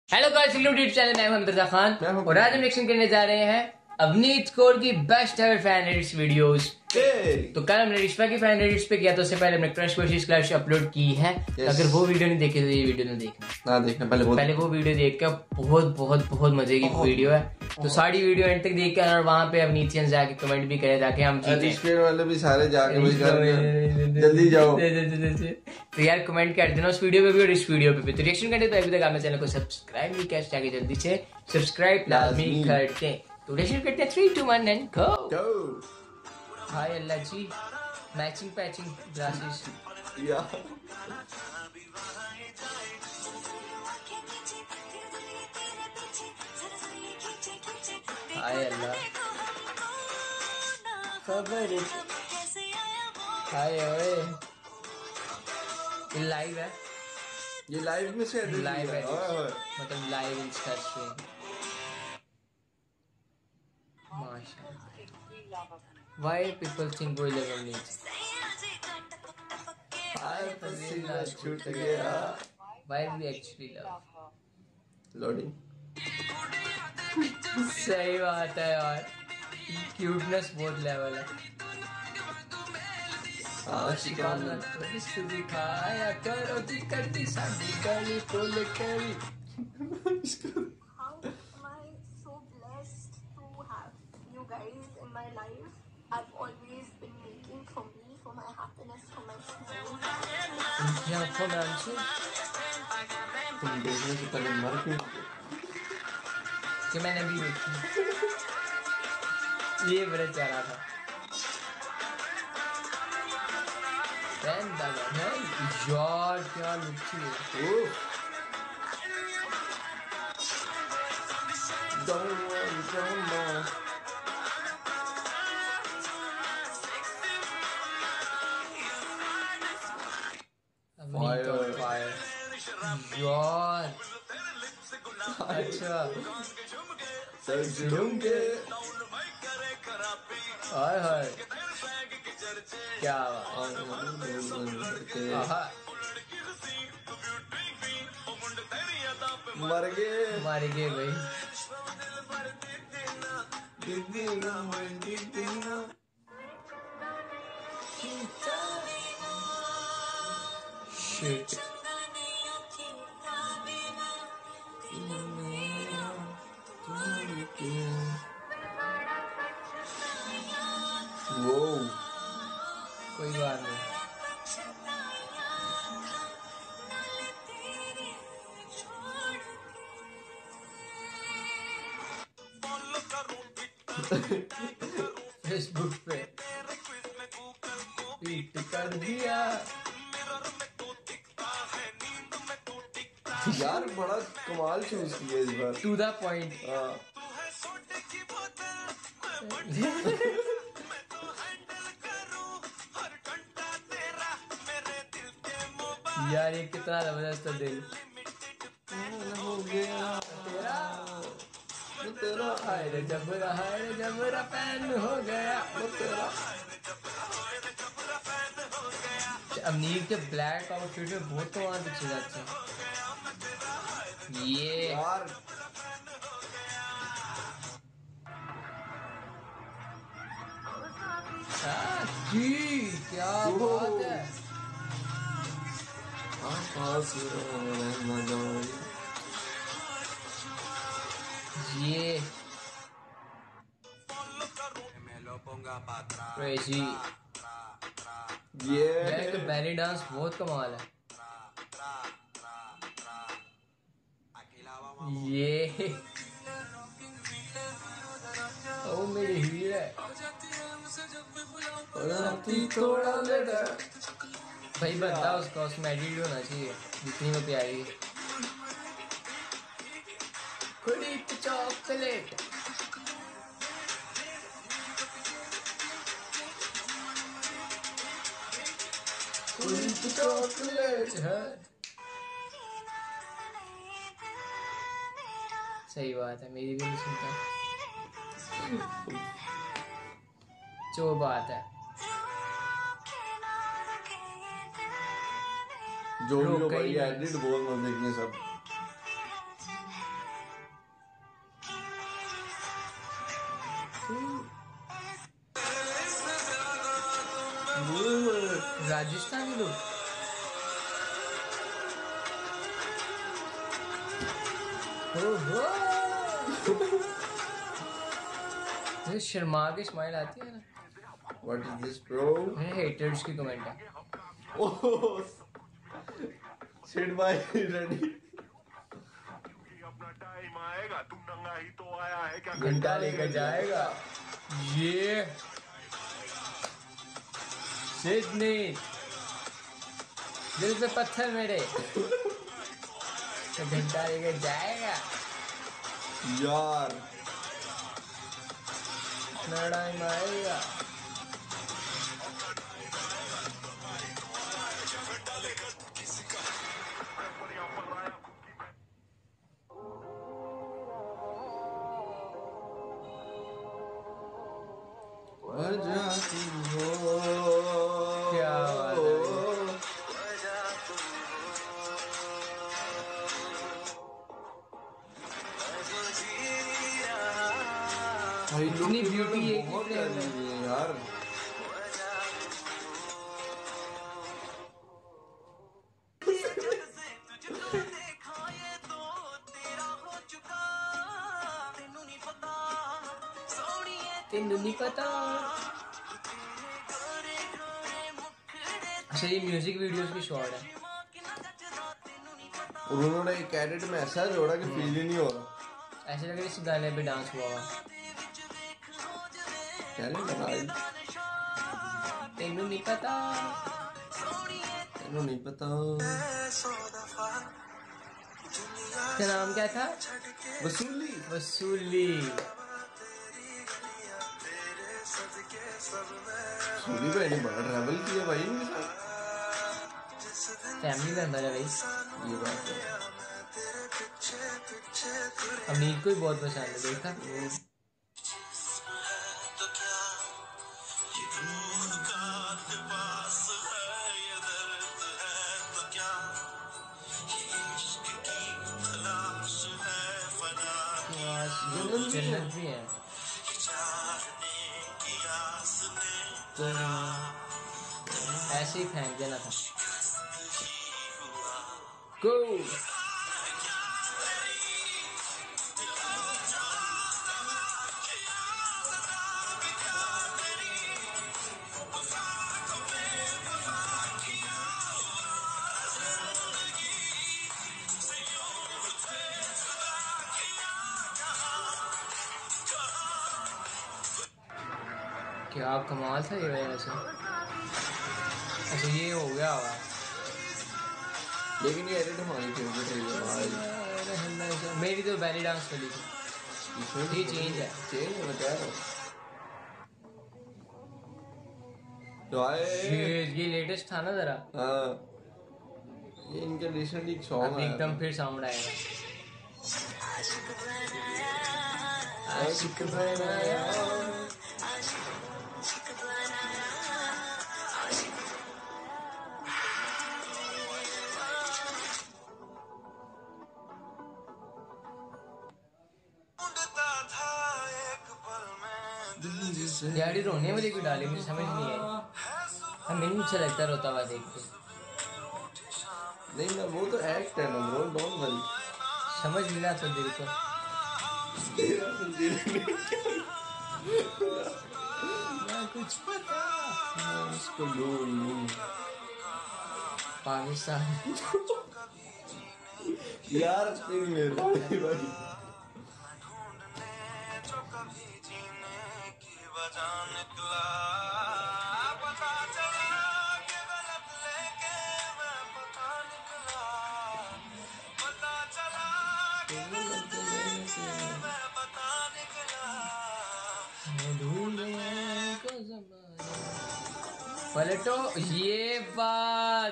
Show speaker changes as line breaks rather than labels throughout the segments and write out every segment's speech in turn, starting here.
Hello guys, YouTube channel में हम रजा खान और आज हम रिएक्शन करने जा रहे हैं अवनीत कौर की best ever fan edits videos. तो कल हमने रिश्वा की फैन एडिट्स पे किया, तो उससे पहले हमने क्रश कोशिश क्लैश अपलोड की है। अगर वो वीडियो नहीं देखे तो ये वीडियो ना देखना, पहले वो वीडियो देख के बहुत बहुत बहुत मजे की वीडियो है। तो सारी वीडियो एंड तक देख के और वहाँ पे अवनीतियंस जाके कमेंट भी करे ताकि हम
वाले भी सारे जाके जल्दी जाओ।
तो यार कमेंट कर देना उस वीडियो पे भी और इस वीडियो पे भी। तो रिएक्शन करने तो अभी तक आपने चैनल को सब्सक्राइब नहीं किया, जाके जल्दी से सब्सक्राइब लाजमी करते हैं। तो रिएक्शन करते हैं 3, 2, 1 एंड गो। हाय Allah ji, matching patching glasses
या
हाय अल्लाह खबर हाय ओए ये लाइव है,
ये लाइव में से
लाइव है मतलब लाइव इंस्टा स्ट्रीम। माशाल्लाह। Why people think we live in it?
पसीना छूट गया।
Why we actually love?
Loading
सही बात है यार, क्यूटनेस बहुत लेवल है। आशिकाना ट्विस्ट दिखाया करो जी करती साडी गली फुल करी।
How am I so blessed to have you guys in my life? I've always been making for me, for my happiness, for my soul.
क्या फोन आंसर
तुम देखने से पहले मर क्यों
कि मैंने भी देखी, ये बड़ा चारा था। यार क्या लुच्ची है। फायर यार अच्छा हाय हाय क्या
मर गए
भाई। Shit.
वो
कोई बात नहीं। फेसबुक पे ट्वीट कर दिया
यार, बड़ा कमाल चूज किया इस बार।
To the point. यार ये कितना जबरदस्त है दिल
हो गया तेरा
हाय रे जबरा फैन हो गया
तेरा।
अमनीर के ब्लैक आउटफिट में बहुत तो वहां दिख जाते हैं ये
यार
जी क्या बात है। ये क्रेजी
ये
बैली डांस बहुत कमाल है। ये ओ मेरी हीर है
थोड़ा लेटा
भाई, बनता उसका उसमें एडिट होना चाहिए जितनी वो प्यारी है। खुली चॉकलेट
चॉकलेट
है। सही बात है, मेरी भी नहीं सुनता जो बात है।
जो भी हो भाई, एडिट बहुत मजे के सब।
राजस्थानी लोग शर्मा के स्माइल आती है ना।
What is this, bro?
Haters की कमेंट है।
Oh, Sid bhai ready.
अपना टाइम आएगा, तू नंगा ही तो आया है क्या?
घंटा लेकर जाएगा ये सिडनी, दिल पे पत्थर मेरे, तो घंटा लेकर जाएगा
यार
टाइम आएगा।
वजह तुम हो,
क्या बात है।
भाई लोग
इतनी ब्यूटी एक ही
बहुत
फ्रेम में।
प्यारी है यार।
तेनू नहीं पता। अच्छा ये म्यूजिक वीडियोस की शॉर्ट है।
और उन्होंने एक एडिट में ऐसा जोड़ा कि फील ही नहीं हो रहा।
ऐसे लग रहा है इस गाने पे डांस हुआ हुआ।
टैलेंट है भाई।
तेनू नहीं पता।
तेनू नहीं पता।
इसका नाम क्या था?
वसूली।
वसूली।
वसूली भाई ने बड़ा ट्रैवल किया भाई इनके साथ।
फैमिली मेंबर है भाई।
ये बात है।
अमीर को ही बहुत पसंद है, देखा। जन्नत भी है। ऐसे ही फेंक देना था। Go! क्या कमाल था ये वैसे। अच्छा ये हो गया हुआ।
लेकिन ये एडिट हमारी फेवरेट है भाई।
मेरी तो बैली डांस वाली थी। ये चेंज है।
चेंज है क्या है? तो
ये लेटेस्ट था ना जरा।
हाँ ये इनका रिसेंटली एक सॉन्ग
अब एकदम फिर साउंड आएगा। आशिक बनाया। डैडी रोने वाली भी डाली, मुझे समझ नहीं आई। मैंने अच्छा लगता रोता हुआ देख के।
नहीं ना वो तो एक्ट है ना ब्रो, डोंट वरी।
समझ मिला तो दिल को। ना कुछ पता
इसको लूं
पाकिस्तान।
यार फिर मेरे भाई
निकला पता चला कि गलत लेके मैं पता निकला, पता चला कि गलत लेके मैं पता निकला।
पलटो ये बात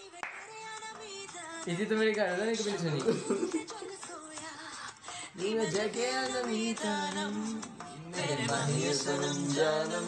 इसी तो मेरे घर वालों ने कभी नहीं सुनी। जगह मेरे बाहिर सरंजानम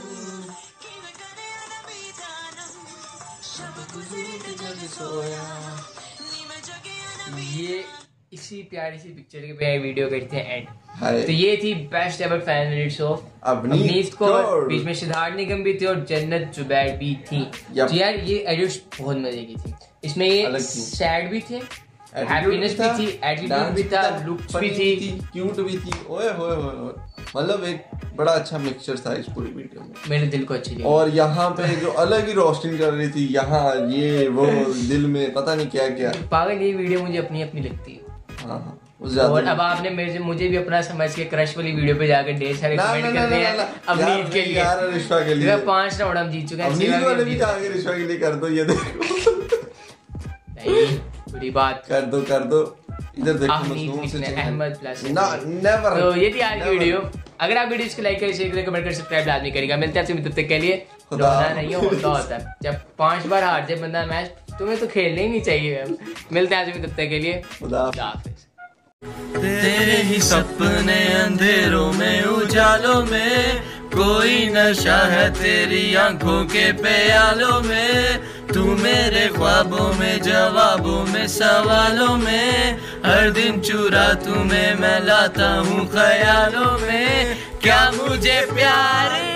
सोया। ये इसी प्यारी सी पिक्चर के पे वीडियो करते हैं एंड।
हाय।
तो ये थी best ever fan edits of
Avneet
Kaur.
Kaur.
बीच में सिद्धार्थ निगम भी थे और जन्नत जुबैर भी थी।
यप।
तो यार ये एडिट्स बहुत मजे की थी। इसमें ये
अलग थी।
सैड भी थे, हैप्पीनेस भी थी, एटीट्यूड भी था, लुक्स भी थी,
क्यूट भी थी। ओए होए होए, मतलब एक बड़ा अच्छा मिक्सचर था इस पूरी वीडियो में।
मेरे दिल को अच्छी लगी।
और यहाँ पे जो अलग ही रोस्टिंग कर रही थी, यहाँ ये वो दिल में पता नहीं क्या क्या।
पागल ये वीडियो मुझे अपनी अपनी लगती है।
हाँ,
और अब आपने मुझे भी अपना समझ के क्रश वाली वीडियो पे जाकर ढेर सारे कमेंट कर दिए अवनीत के लिए,
यार रिश्वा के लिए
5 राउंड हम जीत चुके हैं।
अवनीत वाले भी आगे रिश्वा के लिए कर दो, ये देखो
नहीं बुरी बात
कर दो इधर देखो मसरूम से
अहमद प्लस
ना नेवर।
तो ये थी आज की वीडियो। अगर आप वीडियो को लाइक करें, शेयर करें, कमेंट करें, सब्सक्राइब लाजमी करेगा। मिलते हैं आपसे तब तक के लिए। रोना नहीं होता है जब 5 बार हार जाए बंदा मैच, तुम्हें तो खेलना ही नहीं चाहिए। मिलते हैं आपसे तब तक के लिए।
खुदा
हाफिज़।
तेरे ही सपने अंधेरों में उजालों में, कोई नशा है तेरी आंखों के प्यालों में। तू मेरे ख्वाबों में, जवाबों में, सवालों में, हर दिन चुरा तुम्हें मैं लाता हूँ ख्यालों में। क्या मुझे प्यार